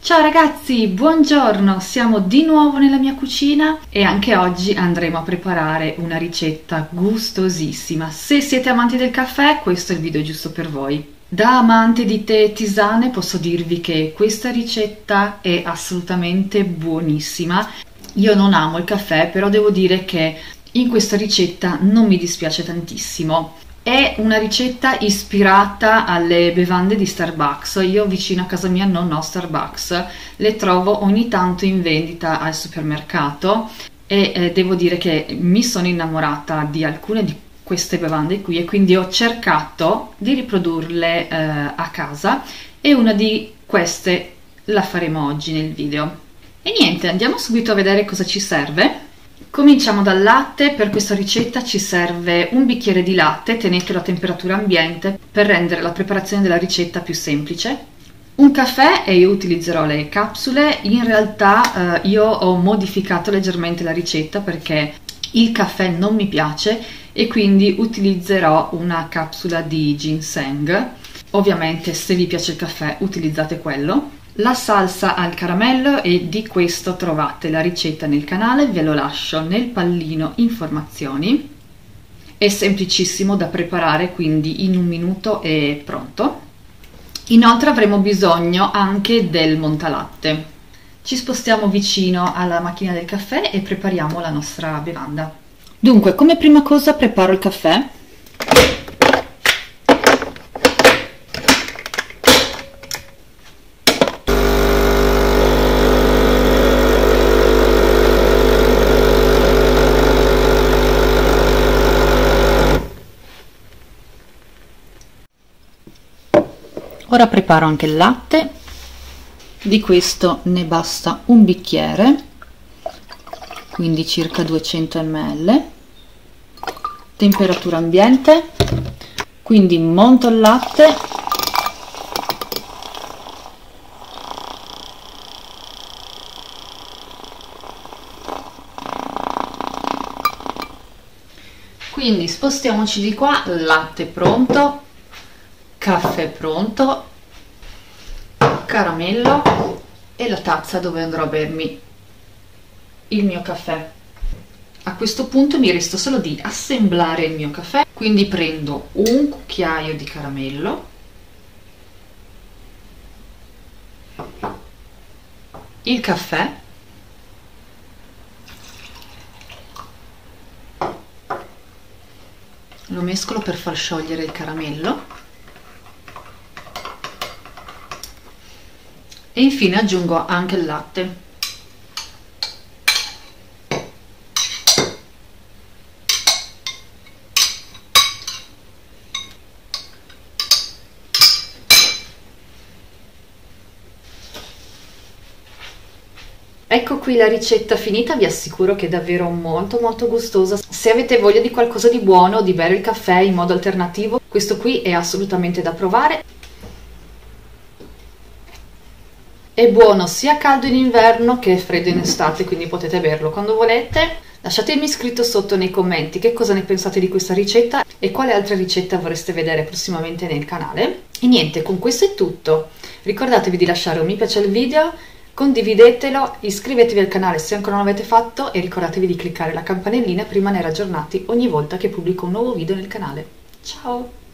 Ciao ragazzi, buongiorno! Siamo di nuovo nella mia cucina e anche oggi andremo a preparare una ricetta gustosissima. Se siete amanti del caffè, questo è il video giusto per voi. Da amante di tè e tisane posso dirvi che questa ricetta è assolutamente buonissima. Io non amo il caffè, però devo dire che in questa ricetta non mi dispiace tantissimo. È una ricetta ispirata alle bevande di Starbucks. Io vicino a casa mia non ho Starbucks, le trovo ogni tanto in vendita al supermercato e devo dire che mi sono innamorata di alcune di queste bevande qui e quindi ho cercato di riprodurle a casa e una di queste la faremo oggi nel video. E niente, andiamo subito a vedere cosa ci serve. Cominciamo dal latte. Per questa ricetta ci serve un bicchiere di latte, tenetelo a temperatura ambiente per rendere la preparazione della ricetta più semplice. Un caffè e io utilizzerò le capsule. In realtà io ho modificato leggermente la ricetta perché il caffè non mi piace e quindi utilizzerò una capsula di ginseng. Ovviamente se vi piace il caffè utilizzate quello. La salsa al caramello, e di questo trovate la ricetta nel canale, ve lo lascio nel pallino informazioni. È semplicissimo da preparare, quindi in un minuto è pronto. Inoltre avremo bisogno anche del montalatte. Ci spostiamo vicino alla macchina del caffè e prepariamo la nostra bevanda. Dunque, come prima cosa preparo il caffè. Ora preparo anche il latte, di questo ne basta un bicchiere, quindi circa 200 ml, temperatura ambiente, quindi monto il latte, quindi spostiamoci di qua, latte pronto, caffè pronto, caramello e la tazza dove andrò a bermi il mio caffè. A questo punto mi resta solo di assemblare il mio caffè, quindi prendo un cucchiaio di caramello, il caffè, lo mescolo per far sciogliere il caramello e infine aggiungo anche il latte. Ecco qui la ricetta finita, vi assicuro che è davvero molto gustosa. Se avete voglia di qualcosa di buono, di bere il caffè in modo alternativo, questo qui è assolutamente da provare. È buono sia caldo in inverno che freddo in estate, quindi potete berlo quando volete. Lasciatemi scritto sotto nei commenti che cosa ne pensate di questa ricetta e quale altre ricette vorreste vedere prossimamente nel canale. E niente, con questo è tutto. Ricordatevi di lasciare un mi piace al video, condividetelo, iscrivetevi al canale se ancora non l'avete fatto e ricordatevi di cliccare la campanellina per rimanere aggiornati ogni volta che pubblico un nuovo video nel canale. Ciao!